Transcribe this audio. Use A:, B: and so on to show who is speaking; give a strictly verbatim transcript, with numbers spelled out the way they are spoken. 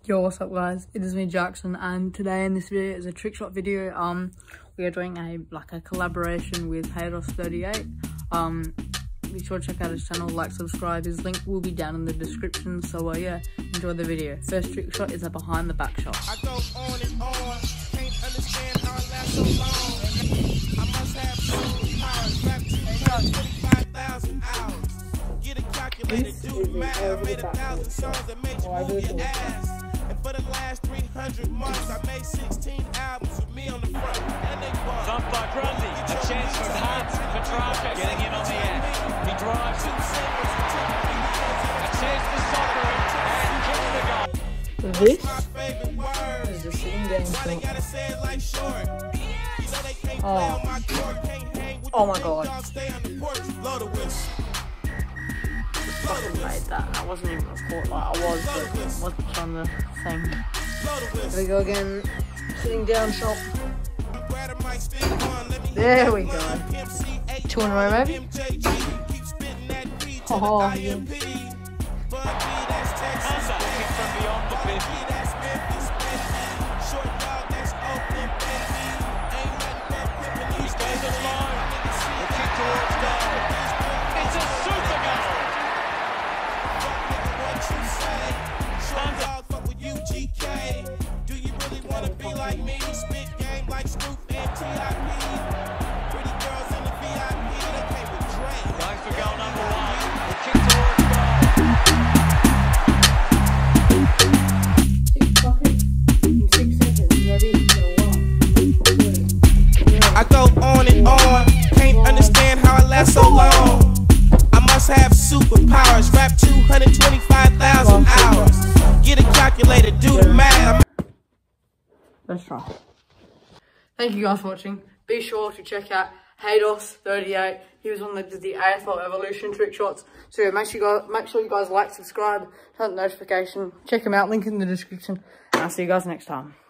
A: Yo, what's up guys? It is me, Jackson, and today in this video is a trick shot video. Um, we are doing a like a collaboration with Haydos thirty-eight. Um, be sure to check out his channel, like, subscribe. His link will be down in the description. So uh, yeah, enjoy the video. First trick shot is a behind the back shot. I go on and on, can't understand how it lasts so long. I must have superpowers, rap twenty-five thousand hours. Get a calculator, do the math. I made a thousand songs that made you move your ass. And for the last three hundred months, I made sixteen albums with me on the front. And they bought. Dumped by Grundy. A chance for Hunt. Petrarca getting in on the act. He drives it. A chance for Soccer. And kicks the goal. This is a sitting down shot. Oh. Oh my god. Fucking made that. I wasn't even caught, like I was, but I wasn't on the thing. Here we go again. Sitting down shot. There we go. Two in a row, maybe? Oh, yeah.
B: I go on and on, can't understand how I last so long. I must have superpowers, rap two hundred twenty-five thousand hours. Get a calculator, do the math.
A: Let's try. Thank you guys for watching. Be sure to check out Haydos thirty-eight. He was on the, the A F L Evolution trick shots. So yeah, make sure you guys make sure you guys like, subscribe, turn on the notification, check him out, link in the description, and I'll see you guys next time.